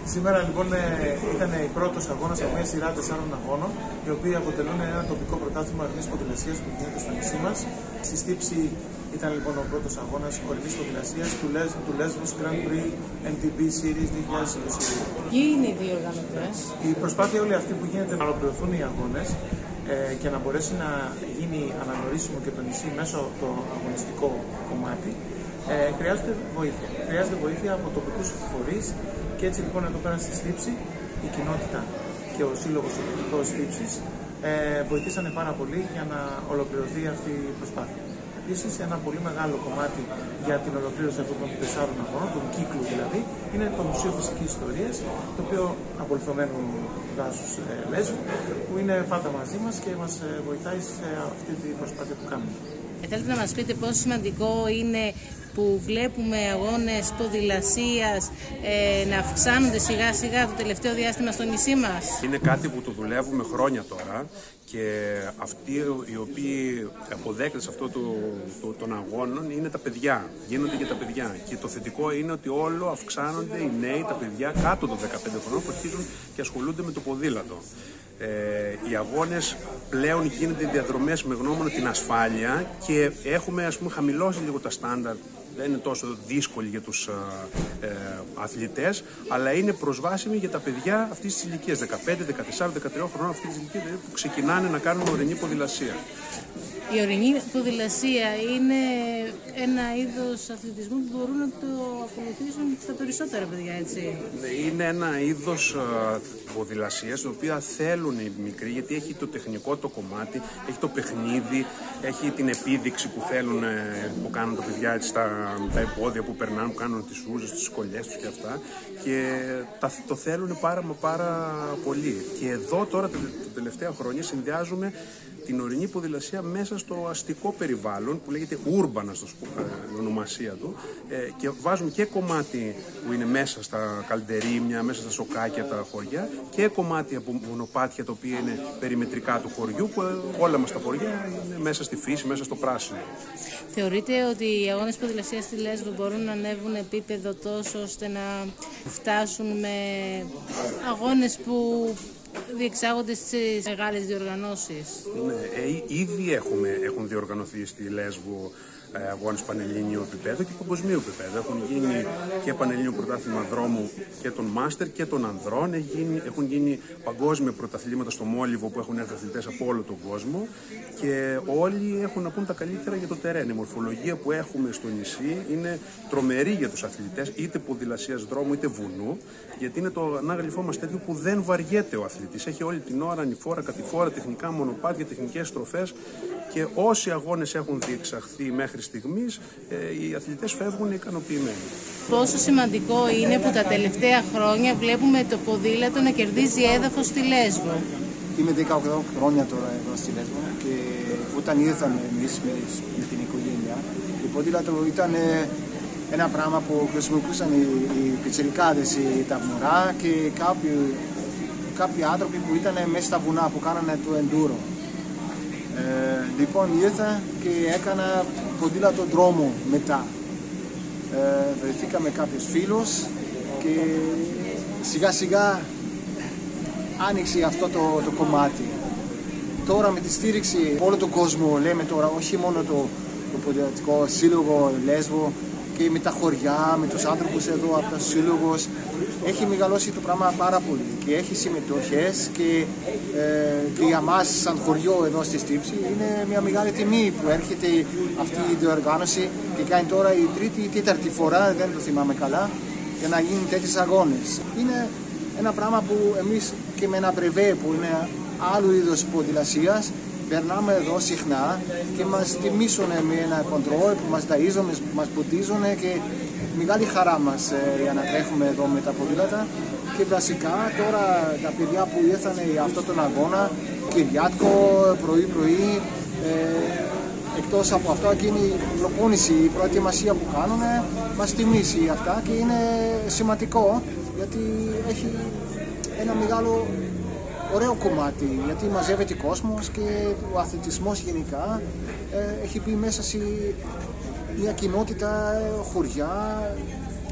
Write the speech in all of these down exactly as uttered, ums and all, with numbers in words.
Σήμερα λοιπόν ήταν η πρώτος αγώνας από μια σειρά τεσσάρων αγώνων, οι οποίοι αποτελούν ένα τοπικό πρωτάθλημα ορεινής ποδηλασίας που γίνεται στο νησί μας. Στη Στύψη ήταν λοιπόν ο πρώτος αγώνας ορεινής ποδηλασίας του, Λεσ, του Lesvos Grand Prix εμ τι μπι Series δύο χιλιάδες είκοσι δύο. Ποιοι είναι οι διοργανωτές? Η προσπάθεια όλη αυτή που γίνεται να ολοκληρωθούν οι αγώνες ε, και να μπορέσει να γίνει αναγνωρίσιμο και το νησί μέσω από το αγωνιστικό κομμάτι, ε, χρειάζεται βοήθεια. Χρειάζεται βοήθεια από τοπικούς φορείς. Και έτσι λοιπόν εδώ πέρα στη Στύψη η κοινότητα και ο σύλλογος τοπικός Στύψης ε, βοηθήσανε πάρα πολύ για να ολοκληρωθεί αυτή η προσπάθεια. Επίσης ένα πολύ μεγάλο κομμάτι για την ολοκλήρωση αυτών των τεσσάρων αγώνων, των κύκλου δηλαδή, είναι το Μουσείο Φυσικής Ιστορίας, το οποίο απολυθωμένου δάσους ε, Λέσβου, που είναι πάντα μαζί μας και μας ε, βοηθάει σε αυτή την προσπάθεια που κάνουμε. Ε, θέλετε να μας πείτε πόσο σημαντικό είναι που βλέπουμε αγώνες ποδηλασίας ε, να αυξάνονται σιγά σιγά το τελευταίο διάστημα στο νησί μας? Είναι κάτι που το δουλεύουμε χρόνια τώρα και αυτοί οι οποίοι αποδέκτες αυτό το, το, των αγώνων είναι τα παιδιά, γίνονται και τα παιδιά. Και το θετικό είναι ότι όλο αυξάνονται οι νέοι, τα παιδιά κάτω των δεκαπέντε χρονών που αρχίζουν και ασχολούνται με το ποδήλατο. Ε, οι αγώνες πλέον γίνονται διαδρομές με γνώμονα την ασφάλεια και έχουμε ας πούμε χαμηλώσει λίγο τα στάνταρ. Δεν είναι τόσο δύσκολη για τους ε, ε, αθλητές, αλλά είναι προσβάσιμη για τα παιδιά αυτής της ηλικίας, δεκαπέντε, δεκατέσσερα, δεκατρία χρονών αυτής της ηλικίας, δηλαδή που ξεκινάνε να κάνουν ορεινή ποδηλασία. Η ορεινή ποδηλασία είναι ένα είδος αθλητισμού που μπορούν να το ακολουθήσουν τα περισσότερα παιδιά, έτσι? Είναι ένα είδος ποδηλασίας, το οποίο θέλουν οι μικροί, γιατί έχει το τεχνικό το κομμάτι, έχει το παιχνίδι, έχει την επίδειξη που θέλουν, που κάνουν τα παιδιά, έτσι, τα, τα εμπόδια που περνάνε, που κάνουν τις ούζες, τις σκολιές τους και αυτά, και τα, το θέλουν πάρα μα πάρα πολύ. Και εδώ τώρα τα τελευταία χρόνια συνδυάζουμε την ορεινή ποδηλασία μέσα στο αστικό περιβάλλον που λέγεται urban, στο η ονομασία του, ε, και βάζουμε και κομμάτι που είναι μέσα στα καλντερίμια, μέσα στα σοκάκια τα χωριά, και κομμάτι από μονοπάτια τα οποία είναι περιμετρικά του χωριού, που όλα μας τα χωριά είναι μέσα στη φύση, μέσα στο πράσινο. Θεωρείτε ότι οι αγώνες ποδηλασίας στη Λέσβο μπορούν να ανέβουν επίπεδο τόσο ώστε να φτάσουν με αγώνες που διεξάγονται στις μεγάλες διοργανώσεις? Ναι, ε, ήδη έχουμε, έχουν διοργανωθεί στη Λέσβο ε, αγώνες πανελλήνιου επίπεδου και παγκοσμίου επίπεδου. Έχουν γίνει και πανελλήνιο πρωτάθλημα δρόμου και των μάστερ και των ανδρών. Έχουν γίνει, έχουν γίνει παγκόσμια πρωταθλήματα στο Μόλιβο που έχουν έρθει αθλητές από όλο τον κόσμο και όλοι έχουν να πούν τα καλύτερα για το τερέν. Η μορφολογία που έχουμε στο νησί είναι τρομερή για τους αθλητές, είτε ποδηλασίας δρόμου είτε βουνού, γιατί είναι το ανάγλυφό μας τέτοιο που δεν βαριέται ο αθλητής. Έχει όλη την ώρα ανηφόρα, κατηφόρα, τεχνικά μονοπάτια, τεχνικές στροφές, και όσοι αγώνες έχουν διεξαχθεί μέχρι στιγμής, οι αθλητές φεύγουν ικανοποιημένοι. Πόσο σημαντικό είναι που τα τελευταία χρόνια βλέπουμε το ποδήλατο να κερδίζει έδαφος στη Λέσβο? Είμαι δεκαοκτώ χρόνια τώρα εδώ στη Λέσβο και όταν ήρθαμε εμείς με την οικογένεια, το ποδήλατο ήταν ένα πράγμα που χρησιμοποιούσαν οι, οι πιτσιρικάδες, τα μωρά και κάποιοι, κάποιοι άνθρωποι που ήταν μέσα στα βουνά που κάνανε το εντούρο. Ε, λοιπόν ήρθα και έκανα ποδήλατο δρόμο μετά. Ε, βρεθήκαμε κάποιους φίλους και σιγά σιγά άνοιξε αυτό το, το κομμάτι. Τώρα με τη στήριξη όλο τον κόσμο, λέμε τώρα, όχι μόνο το, το ποδηλατικό σύλλογο Λέσβο, και με τα χωριά, με τους άνθρωπους εδώ από τους σύλλογους, έχει μεγαλώσει το πράγμα πάρα πολύ και έχει συμμετοχές και, ε, και για μας σαν χωριό εδώ στη Στύψη είναι μια μεγάλη τιμή που έρχεται αυτή η διοργάνωση και κάνει τώρα η τρίτη ή τέταρτη φορά, δεν το θυμάμαι καλά, για να γίνουν τέτοιες αγώνες. Είναι ένα πράγμα που εμείς και με ένα μπρεβέ που είναι άλλου είδους ποδηλασίας περνάμε εδώ συχνά και μας τιμήσουν με ένα κοντρόλ που μας ταΐζουν, που μας ποτίζουν, και μεγάλη χαρά μας ε, για να τρέχουμε εδώ με τα ποδήλατα. Και βασικά τώρα τα παιδιά που ήρθαν για αυτόν τον αγώνα, Κυριάτικο, πρωί-πρωί, ε, εκτός από αυτό εκείνη η προπόνηση, η προετοιμασία που κάνουν, μας τιμήσει αυτά και είναι σημαντικό γιατί έχει ένα μεγάλο ωραίο κομμάτι, γιατί μαζεύεται κόσμος και ο αθλητισμός γενικά ε, έχει μπει μέσα σε μια κοινότητα, χωριά,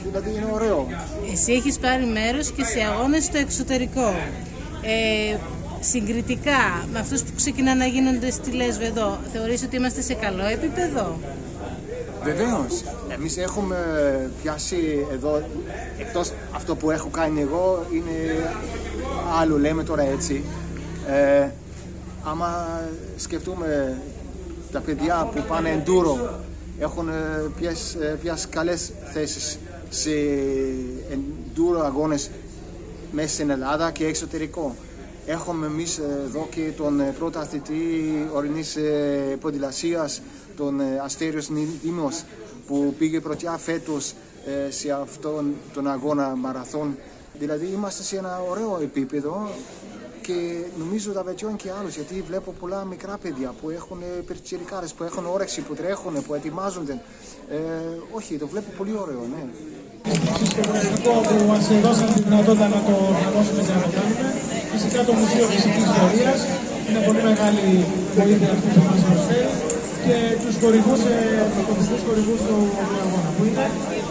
δηλαδή είναι ωραίο. Εσύ έχεις πάρει μέρος και σε αγώνες στο εξωτερικό. Ε, συγκριτικά με αυτούς που ξεκινάνε να γίνονται στη Λέσβο εδώ, θεωρείς ότι είμαστε σε καλό επίπεδο? Βεβαίως. Εμείς έχουμε πιάσει εδώ, εκτός αυτό που έχω κάνει εγώ, είναι άλλο, λέμε τώρα έτσι. Ε, άμα σκεφτούμε τα παιδιά που πάνε enduro, έχουν πιάσει, πιάσει καλές θέσεις σε enduro αγώνες μέσα στην Ελλάδα και εξωτερικό. Έχουμε εμείς εδώ και τον πρώτο αθλητή ορεινής ποδηλασίας, τον Αστέριος Δήμος, που πήγε πρωτιά φέτος σε αυτόν τον αγώνα μαραθών. Δηλαδή είμαστε σε ένα ωραίο επίπεδο και νομίζω θα βελτιώνει και άλλους, γιατί βλέπω πολλά μικρά παιδιά που έχουν πιτσιρικάρες, που έχουν όρεξη, που τρέχουν, που ετοιμάζονται. Ε, όχι, το βλέπω πολύ ωραίο, ναι. Στο προσωπικό που μας δώσαν τη δυνατότητα να το οργανώσουμε και να το κάνουμε. Φυσικά το Μουσείο Φυσικής Ιστορίας είναι πολύ μεγάλη βοήθεια αυτή που μας προσφέρει, και τους χορηγούς, τους χορηγούς του αγώνα, που είναι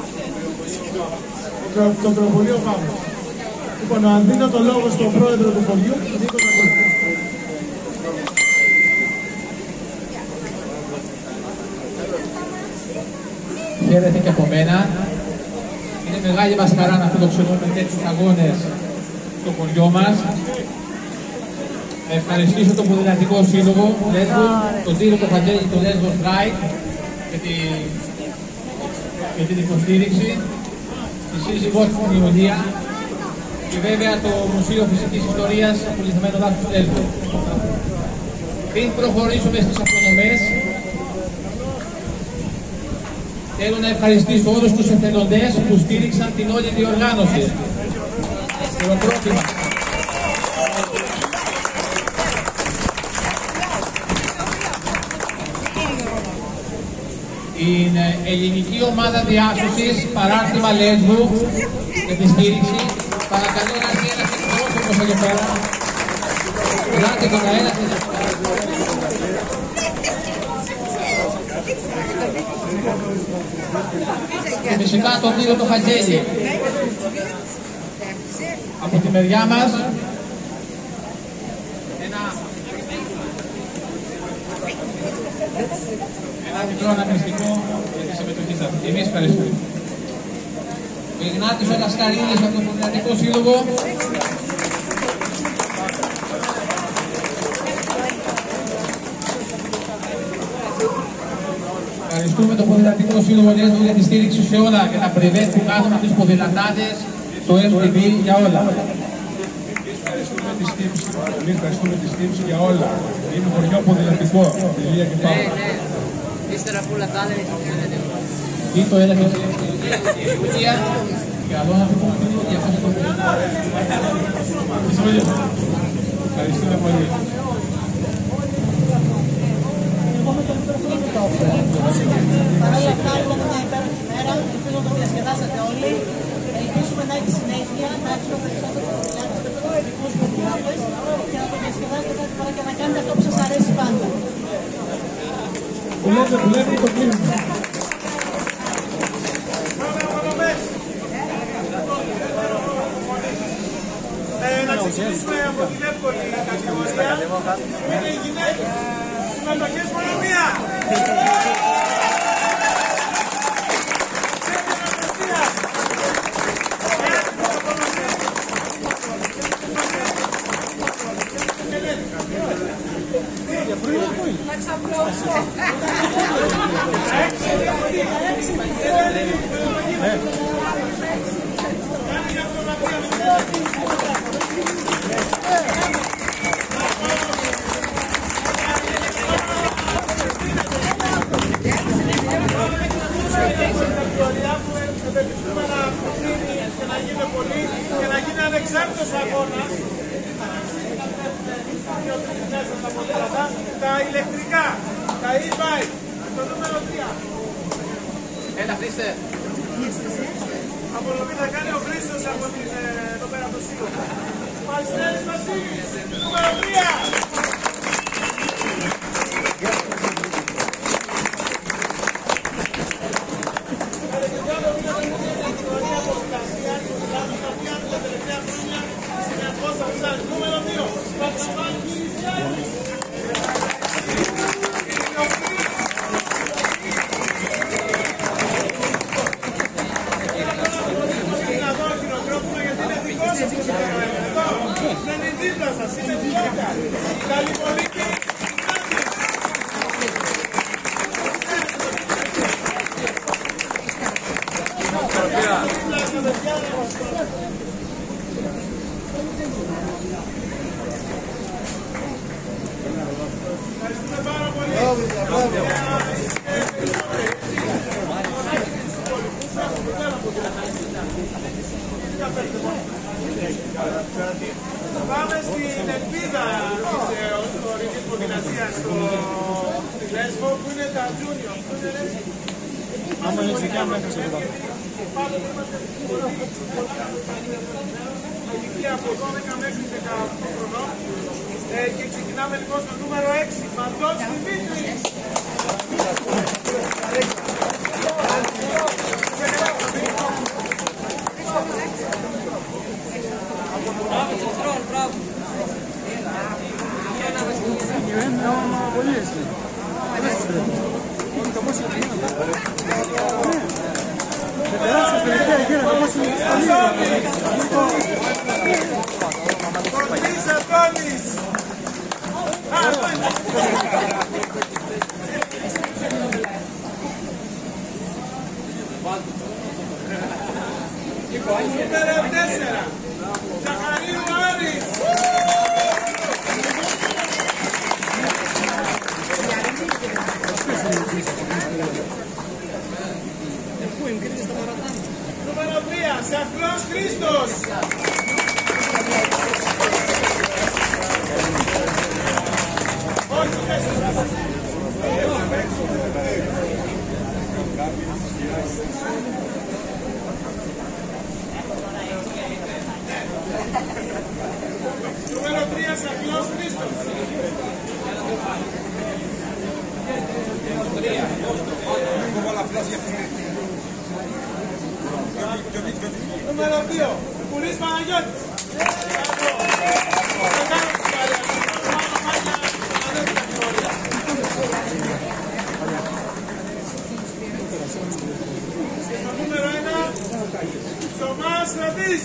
το Τροπολείο Παύλος. Λοιπόν, αν δίνω το λόγο στον πρόεδρο του χωριού, Νίκο Κακούλη. Χαίρετε και από μένα. Είναι μεγάλη μας χαρά να φιλοξενούμε τέτοιους αγώνες στο χωριό μας. Να ευχαριστήσω τον Ποδηλατικό Σύλλογο Λέσβου, τον κύριο Κοφαντέλη, τον Λέσβο Strike για την, για την υποστήριξη, τη σύζυγό του την Ιωνία και βέβαια το Μουσείο Φυσικής Ιστορίας Απολυθωμένο Δάσος Λέσβου. Πριν προχωρήσουμε στις απονομές, θέλω να ευχαριστήσω όλους τους εθελοντές που στήριξαν την όλη διοργάνωση. Χειροκρότημα. Την ελληνική ομάδα διάσωσης παράρτημα Λέσβου για τη στήριξη. Παρακαλώ να έρθει ένας εκπρόσωπος εδώ πέρα. Ελάτε τον αέρα. Και φυσικά τον κύριο το Χατζέλη. Από τη μεριά μας ένα, ένα μικρό αναμνηστικό για τη συμμετοχή σας. Και εμείς ευχαριστούμε. Ο Ιγνάτης ο Λασκαρίδης από τον Ποδηλατικό Σύλλογο. Ευχαριστούμε τον Ποδηλατικό Σύλλογο Λέσβου για τη στήριξη σε όλα και τα πρεβέτ που κάνουμε τις ποδηλατάδες, το εμ τι βι για όλα. Ευχαριστούμε τη στήριξη, εμείς ευχαριστούμε τη στήριξη για όλα. Είναι χωριό ποδηλατικό, Ηλία και Παύλα. Ύστερα που λατάνε είναι ποδηλατικό. Ή το έλεγε η Ιουλία, και άλλο να το πούμε την Ιουλία. Ευχαριστούμε πολύ. Παρ' όλα αυτά, έχουμε μια υπέροχη μέρα. Ελπίζω να το διασκεδάσατε όλοι. Ελπίζουμε να έχει συνέχεια, να έχουμε περισσότερο ποδηλάτες, περισσότερους ποδηλάτες και να το διασκεδάσετε κάθε φορά και να κάνετε αυτό που σας αρέσει πάντα. Δουλεύει, δουλεύει το κλίμα. Να ξεκινήσουμε από την εύκολη κατηγορία. Είναι οι γυναίκες. Συμμετοχές μόνο μία. Και να γίνει πολύ και να γίνει ανεξάρτητος αγώνας. Τα ηλεκτρικά, τα e-bike, το νούμερο τρία. Έλα, Χρήστε. Απολομή θα κάνει ο Χρήστος από την, εδώ πέρα από το σύλλογο. Πασνέλης Βασίλης, νούμερο τρία. μας είναι πλάκα. Καλή πολίτη. Ευχαριστούμε πάρα πολύ. Πάμε στην ελπίδα της ορεινής ποδηλασίας στη Λέσβο, που είναι τα Junior. Άμα είναι εξηγιά μέχρι σε εδώ. Ηλικία από δώδεκα μέχρι δεκαοκτώ χρονών. Και ξεκινάμε λοιπόν στο νούμερο έξι. Μαντός Δημήτρης. Κοντής Αντώνης. Νούμερο τέσσερα. Ζαχαρίου Άρης. Νούμερο τρία. Σαφρός Χρήστος. Όχι, τέσσερα. Νούμερο τρία, Σαφρός Χρήστος. Νούμερο δύο, Κουρής Παναγιώτης. Στο νούμερο ένα, Θωμάς Ρατής.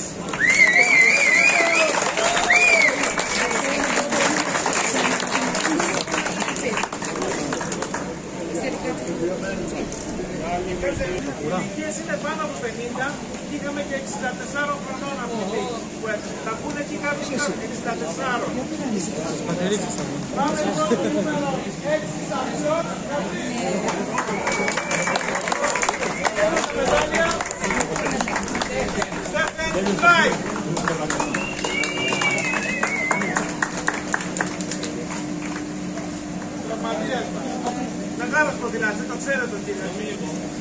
Οι ηλικίες είναι πάνω από πενήντα και είχαμε και εξήντα τεσσάρων χρονών από εκεί που έρχεται. Θα πούνε εκεί κάποιοι εξήντα τέσσερα. Πάμε λοιπόν στο νούμερο έξι Σαφρός Μετάλλια. Στέφεν Φλάι. Τραυματίας μας. Μεγάλος ποδηλάτης, το ξέρετε ότι είναι.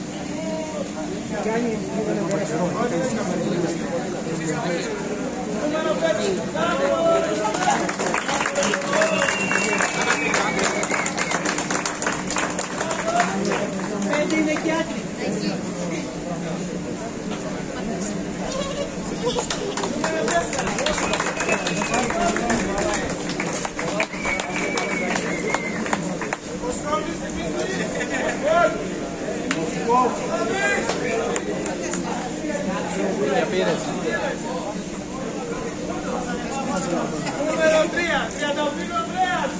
Νούμερο πέντε. Πέντε είναι και άκρη. Νούμερο τρία, Τριανταφύλλου Ανδρέας.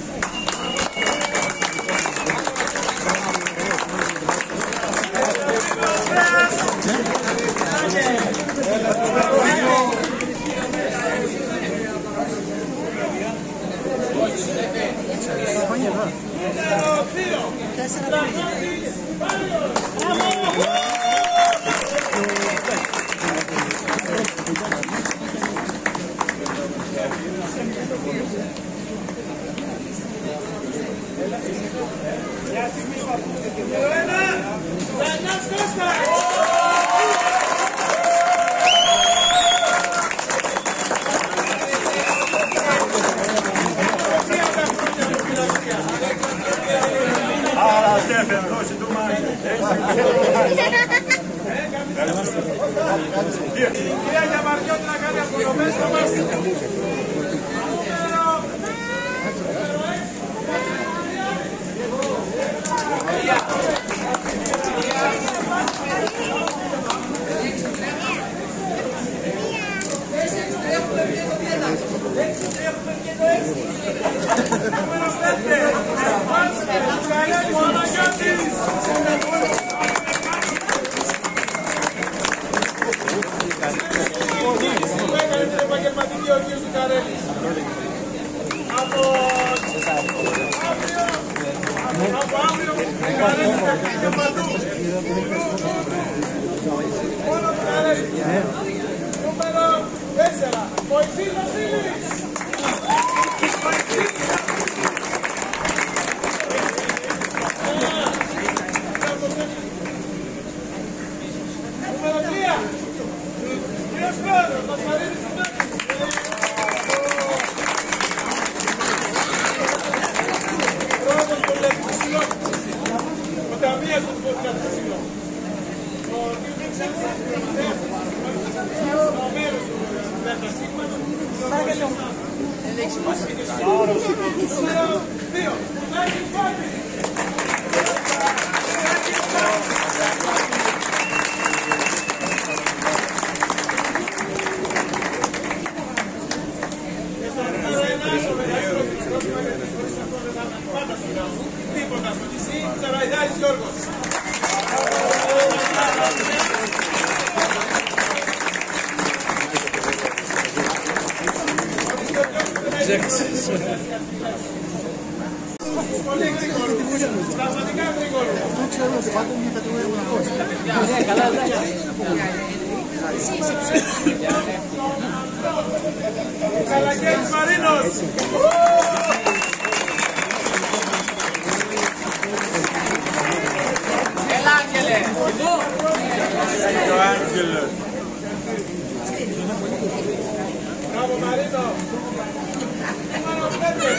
Νούμερο δύο, Τραγώδης Μάριος. Νούμερο ένα, Δανιάς Κώστας. Επαγγελματική ο κύριος Καρέλης. Από αύριο ο Καρέλης θα κάνει παντού. Μόνο ο Καρέλης. Νούμερο τέσσερα. Μωυσής Βασίλης. Νούμερο τρία. Κύριος Πρόεδρος, Μασχαρίδης Συνάδης. Πρόεδρος του Λεπτικού Συλλόγου. Ο Ταμείας του Πολιτικού Συλλόγου. Ο κύριος Ξένος, ο μέρος του Δέλτα Σίγμα. Νούμερο δύο. Νάκη Φάτη. Τίποτα στο νησί, Τσαραϊδάρης Γιώργος. Πολύ γρήγορο, πραγματικά γρήγορο. Αυτό ξέρω ότι πάντα είναι κατηγοριακός. Ναι, καλά, ναι. Καλακέλης Μαρίνος. Έλα, Άγγελε. Εδώ. Έλα, ο Άγγελος. Μπράβο, Μαρίνο. Νούμερο πέντε.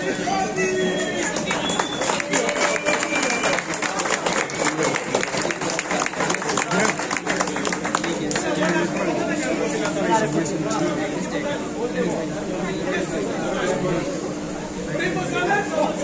Πρίμος Αλέφος.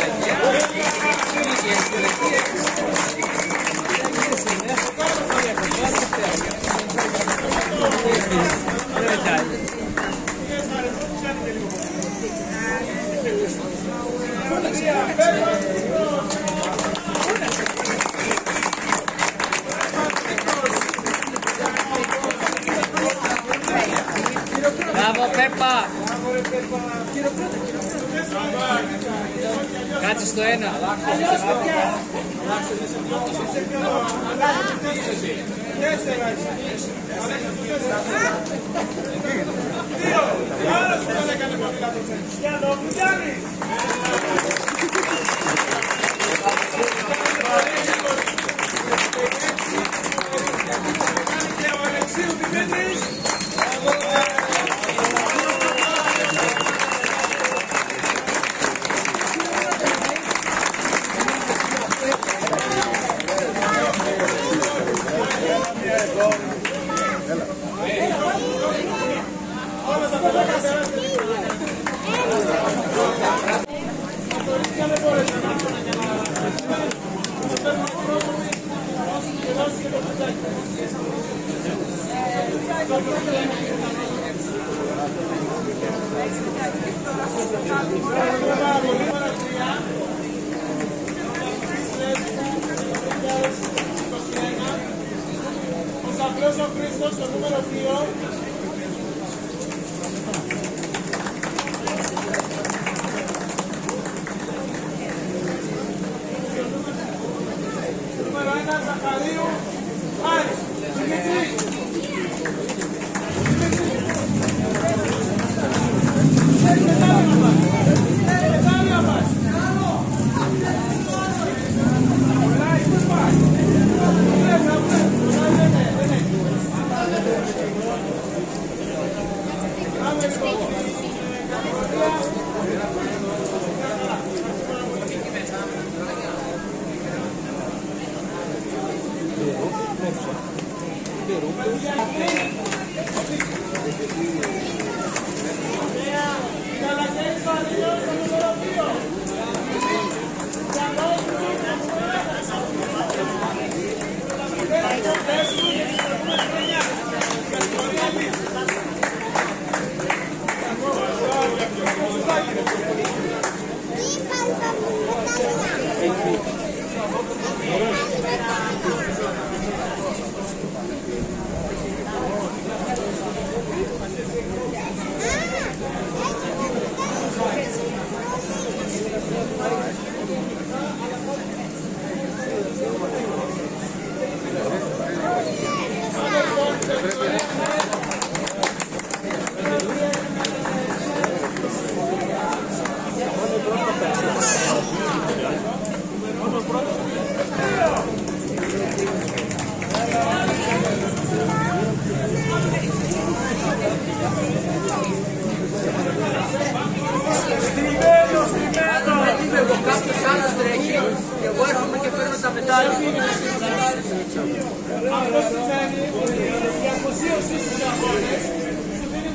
Μπράβο, Πέπα. Κάτσε στο ένα. Ο Σαφρός ο Χρήστος, το νούμερο δύο. Νούμερο ένα, Ζαχαρίου Άρης. Thank you.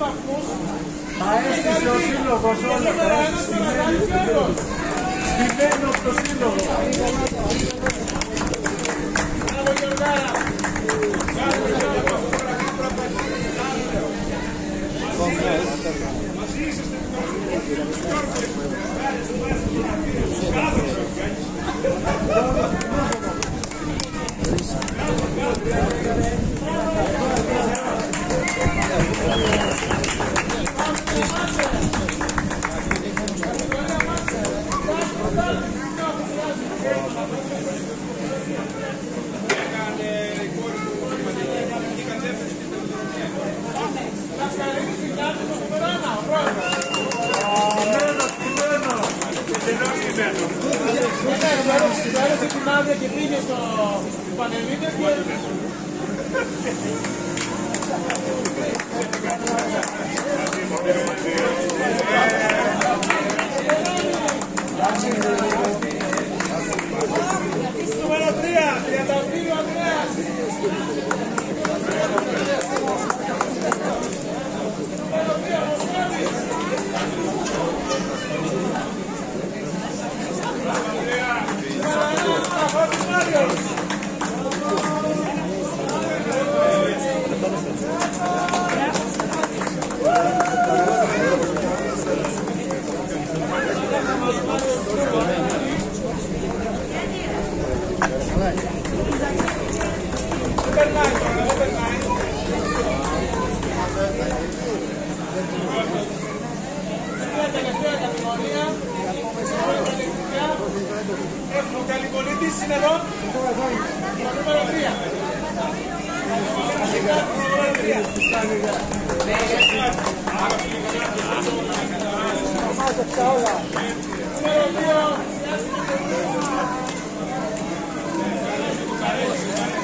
βαθμούς. Θα έστησε ο σύλλογος όλα τα έστησε. Στημένο στο σύλλογο. Μπράβο Γιωργάρα. Έδωσε την άδεια και πήγε στο Πανελλήνιο και... Νούμερο τρία, τριάντα δύο Ανδρέας. Νούμερο τρία, Μοσχάτης. Ο Καλυπολίτης είναι εδώ. Νούμερο τρία. Νούμερο δύο.